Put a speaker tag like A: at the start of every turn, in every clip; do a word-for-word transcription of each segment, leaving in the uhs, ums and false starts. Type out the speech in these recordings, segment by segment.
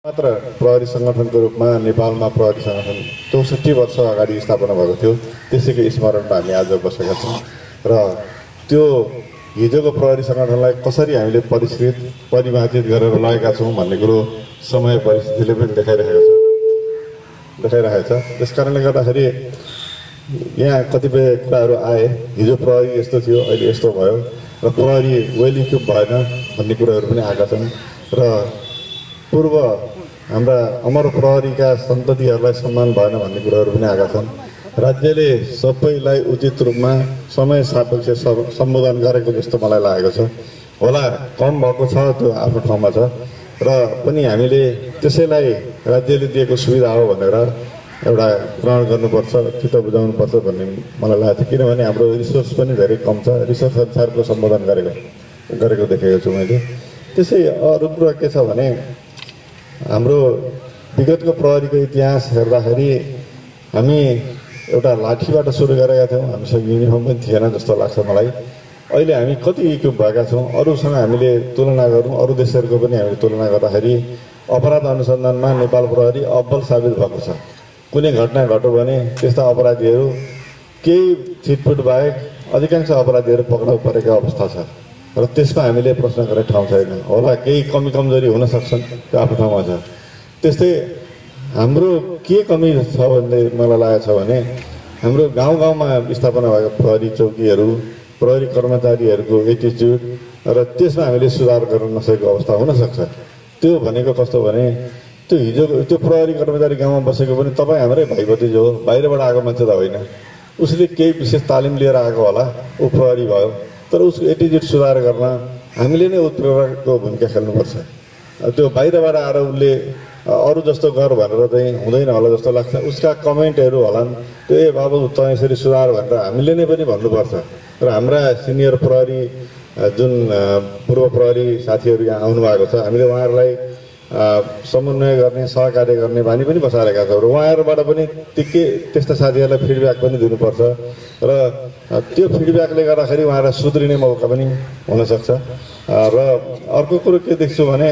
A: मात्र प्रहरी संगठनको रूपमा नेपालमा प्रहरी संगठन चौसठी वर्ष अगाडि स्थापना भएको थियो। त्यसैको स्मरणमा हामी आज बसेका छौँ र त्यो हिजोको प्रहरी संगठनलाई कसरी हामीले परिष्कृत परिमार्जित गरेर लगेका छौँ भन्ने कुरो समय परिस्थितिले पनि देखाइरहेको छ देखाइरहेको छ त्यसकारणले गर्दाखेरि यहाँ कतिपय कुराहरू आए। हिजो प्रहरी यस्तो थियो, अहिले यस्तो भयो र प्रहरी वेल इक्विप भएन भन्ने कुराहरू पनि आएका छन् र पूर्व हाम्रा अमर प्रहरीका सन्ततिहरूलाई सम्मान भएन भन्ने कुराहरू पनि आएका छन्। राज्यले सबैलाई उचित रूपमा समय सापेक्ष सम्बोधन गरेको जस्तो मलाई लागेको छ। होला कम भएको छ, त्यो आफ्नो ठाउँमा छ र पनि हामीले त्यसैलाई राज्यले दिएको सुविधा हो भनेर एउटा ग्रहण गर्नुपर्छ, चित्त बुझाउनुपर्छ भन्ने मलाई लागेको छ। किनभने हाम्रो रिसोर्स पनि धेरै कम छ, रिसोर्स अनुसारको सम्बोधन गरेको गरेको देखेको छु मैले। त्यसै अरू कुरा के छ भने हाम्रो विगतको प्रहरीको इतिहास हेर्दाखेरि हामी एउटा लाठीबाट सुरु गरेका थियौँ। हामीसँग युनिफर्म पनि थिएन जस्तो लाग्छ मलाई। अहिले हामी कति इक्विप भएका छौँ, अरूसँग हामीले तुलना गरौँ, अरू देशहरूको पनि हामीले तुलना गर्दाखेरि अपराध अनुसन्धानमा नेपाल प्रहरी अब्बल साबित भएको छ। कुनै घटना घट्यो भने त्यस्ता अपराधीहरू केही छिटफुट बाहेक अधिकांश अपराधीहरू पक्राउ परेको अवस्था छ र त्यसमा हामीले प्रश्न गर्ने ठाउँ छैन। होला केही कमी कमजोरी हुन सक्छन्, त्यो आफ्नो ठाउँमा छ। त्यस्तै हाम्रो के कमी छ भन्ने मलाई लागेको छ भने हाम्रो गाउँ गाउँमा स्थापना भएको प्रहरी चौकीहरू, प्रहरी कर्मचारीहरूको एटिच्युड र त्यसमा हामीले सुधार गर्न नसकेको अवस्था हुनसक्छ। त्यो भनेको कस्तो भने त्यो हिजो त्यो प्रहरी कर्मचारी गाउँमा बसेको पनि तपाईँ हाम्रै भाइ भतिज हो, बाहिरबाट आएको मान्छे त होइन। उसले केही विशेष तालिम लिएर आएको होला, ऊ प्रहरी भयो, तर उसको एटिट्युड सुधार गर्न हामीले नै उत्प्रेरकको भूमिका खेल्नुपर्छ। त्यो बाहिरबाट आएर उसले अरू जस्तो गर भनेर चाहिँ हुँदैन होला जस्तो लाग्छ। उसका कमेन्टहरू होलान्, त्यो ए बाबु त यसरी सुधार भनेर हामीले नै पनि भन्नुपर्छ। र हाम्रा सिनियर प्रहरी जुन पूर्व प्रहरी साथीहरू यहाँ आउनुभएको छ, हामीले उहाँहरूलाई समन्वय गर्ने, सहकार्य गर्ने बानी पनि बसालेका छौँ र उहाँहरूबाट पनि के त्यस्ता साथीहरूलाई फिडब्याक पनि दिनुपर्छ र त्यो फिडब्याकले गर्दाखेरि उहाँहरूलाई सुध्रिने मौका पनि हुनसक्छ। र अर्को कुरो के देख्छु भने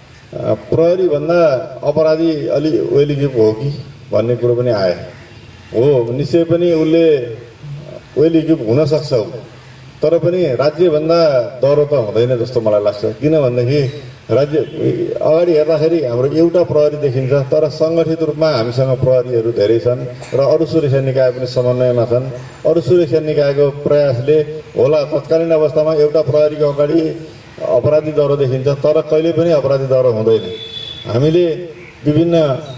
A: प्रहरीभन्दा अपराधी अलि वेल इक्विप हो कि भन्ने कुरो पनि आयो। हो, निश्चय पनि उसले वेल इक्विप हुनसक्छ, तर पनि राज्यभन्दा डह्रो त हुँदैन जस्तो मलाई लाग्छ। किनभनेदेखि राज्य अगाडि हेर्दाखेरि हाम्रो एउटा प्रहरी देखिन्छ, तर सङ्गठित रूपमा हामीसँग प्रहरीहरू धेरै छन् र अरू सुरक्षा निकाय पनि समन्वयमा छन्। अरू सुरक्षा निकायको प्रयासले होला तत्कालीन अवस्थामा एउटा प्रहरीको अगाडि अपराधी दरो देखिन्छ, तर कहिले पनि अपराधी दरो हुँदैन। हामीले विभिन्न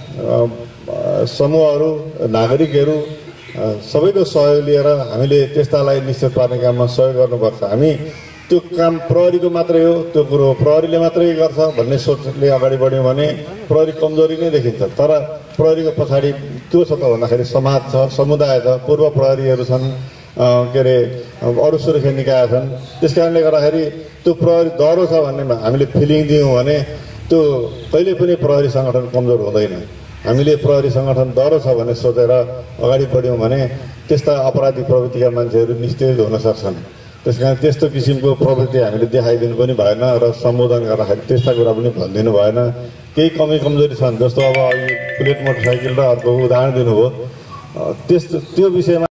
A: समूहहरू, नागरिकहरू सबैको सहयोग लिएर हामीले त्यस्तालाई निश्चित पार्ने काममा सहयोग गर्नुपर्छ। हामी त्यो काम प्रहरीको मात्रै हो, त्यो कुरो प्रहरीले मात्रै गर्छ भन्ने सोचले अगाडि बढ्यौँ भने प्रहरी कमजोरी नै देखिन्छ। तर प्रहरीको पछाडि त्यो छ त भन्दाखेरि समाज छ, समुदाय छ, पूर्व प्रहरीहरू छन्, के अरे अरू सुरक्षा निकाय छन्। त्यस कारणले गर्दाखेरि त्यो प्रहरी डह्रो छ भन्ने हामीले फिलिङ दियौँ भने त्यो कहिले पनि प्रहरी सङ्गठन कमजोर हुँदैन। हामीले प्रहरी सङ्गठन डह्रो छ भन्ने सोचेर अगाडि बढ्यौँ भने त्यस्ता अपराधी प्रवृत्तिका मान्छेहरू निस्तेज हुन सक्छन्। त्यस कारण त्यस्तो किसिमको प्रवृत्ति हामीले देखाइदिनु पनि भएन र सम्बोधन गर्दाखेरि त्यस्ता कुरा पनि भनिदिनु भएन। केही कमी कमजोरी छन्, जस्तो अब अघि बुलेट मोटरसाइकल र अर्को उदाहरण दिनुभयो, त्यस्तो त्यो विषयमा